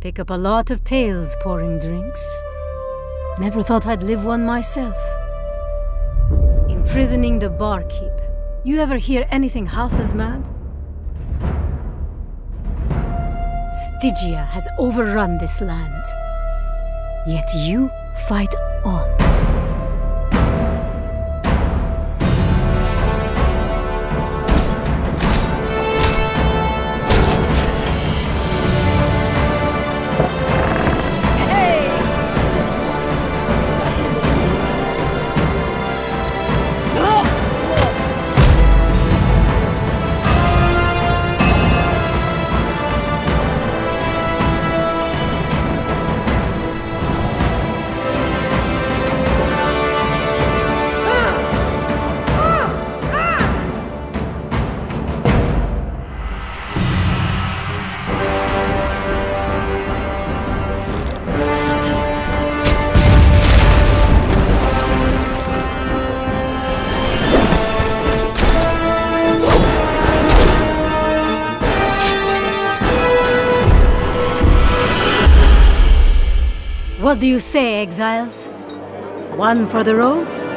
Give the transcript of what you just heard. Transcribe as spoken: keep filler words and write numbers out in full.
Pick up a lot of tales pouring drinks. Never thought I'd live one myself. Imprisoning the barkeep. You ever hear anything half as mad? Stygia has overrun this land. Yet you fight on. What do you say, exiles? One for the road?